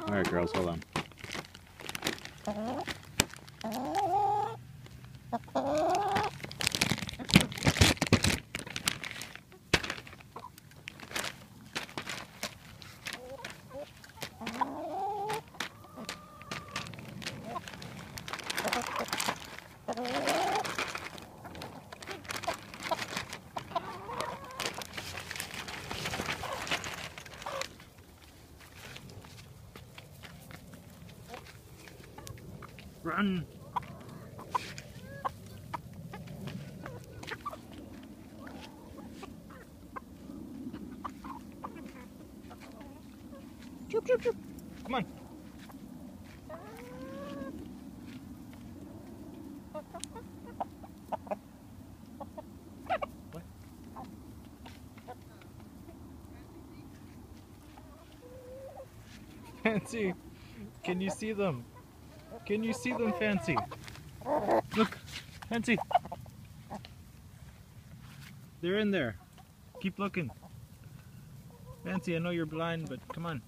Alright girls, hold on. Run! Choop, choop, choop. Come on. What? Fancy, can you see them? Can you see them, Fancy? Look, Fancy. They're in there. Keep looking. Fancy, I know you're blind, but come on.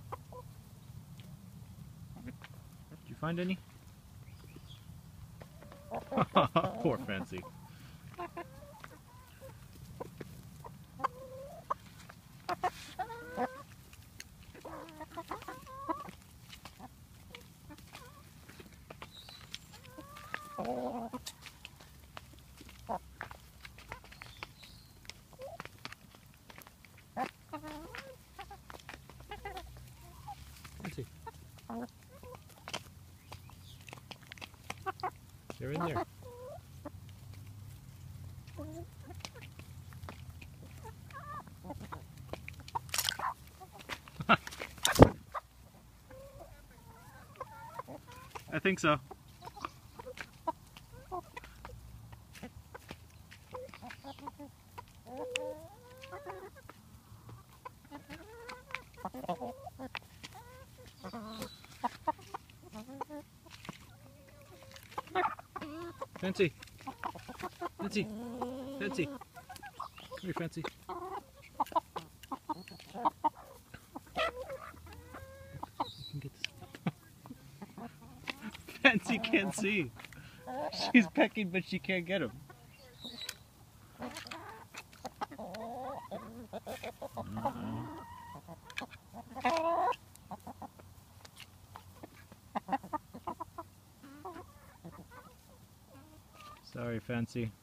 Did you find any? Poor Fancy. Fancy. They're in there. I think so. Fancy. Fancy. Fancy. Come here, Fancy. You can get this. Fancy can't see. She's pecking, but she can't get him. Sorry, Fancy.